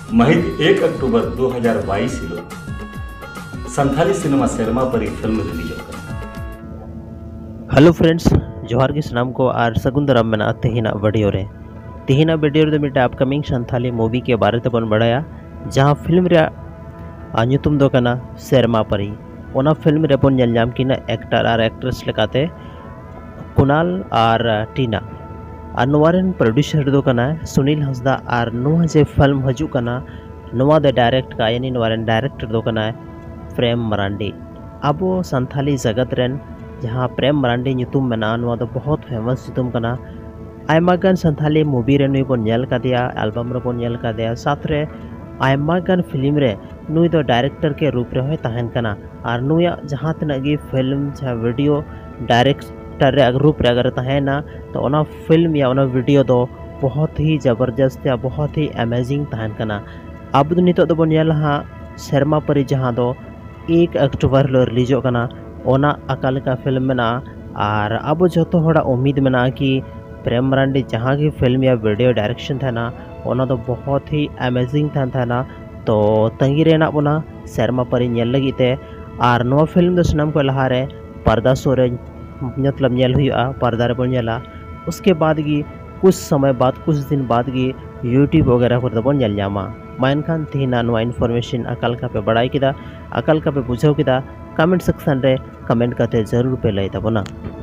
महित 1 अक्टूबर 2022 हिलोग Santhali cinema Serma Pari film release होगा। Hello friends, जोहार की सनाम को और सगुन दाराम मेना तेहिना वीडियो रे। तेहिना वीडियो रे मिटे अपकमिंग संथाली मूवी के बारे ते बन बड़ाया, जहां फिल्म रे ᱧᱩᱛᱩᱢ दो कना सेरमा परी। ओना फिल्म रे बन नेल नाम किना एक्टर और एक्ट्रेस लेकाते कुणाल और टीना और नोवारेन प्रोड्यूसर दो कना सुनील हंसदा और नोवा जे फिल्म हजू कना नोवा दे डायरेक्ट का यानी नोवारेन डायरेक्टर दो कना प्रेम मरांडी। अबो संथाली जगत रेन जहाँ प्रेम मरांडी ᱧᱩᱛᱩᱢ मेना नोवा दो बहुत फेमस ᱧᱩᱛᱩᱢ कना। आयमागान संथाली मूवी रे नुई बन नेल कादिया, एल्बम रे बन नेल कादिया, साथ रे आयमागान फिल्म रे नुई दो डायरेक्टर के रूप रे होय तहन कना। और नुया जहाँ तनक गी फिल्म या वीडियो डायरेक्टर रे रूप रे अगर तहना तो ओना फिल्म या ओना वीडियो दो बहुत ही जबरदस्त या बहुत ही अमेजिंग तहन कना। अब दो नितो दो बन नेल हा सेरमा परी जहाँ दो 1 अक्टूबर लो रिलीजो कना। ओना अकाल का फिल्म मेना और अब जो होड़ा उम्मीद मेना कि प्रेम मरांडी जहाँ की फिल्म या वीडियो डायरेक्शन था ना ओना तो बहुत ही अमेजिंग था। तो तंगी रेना बोना सेरमा परी नेल लगी और नो फिल्म दो सनम को लहारे पर्दा सोरे मतलब नेल हुआ पर्दा रे बन नेला। उसके बाद की कुछ समय बाद कुछ दिन बाद की यूट्यूब वगैरह पर बन नेल ᱧᱟᱢᱟ। माइन खान तेना नो इन्फॉर्मेशन अकाल का पे बड़ाई किदा, अकाल का पे बुझाव किदा, कमेंट सेक्शन रे कमेंट करते जरूर पे लई तबना।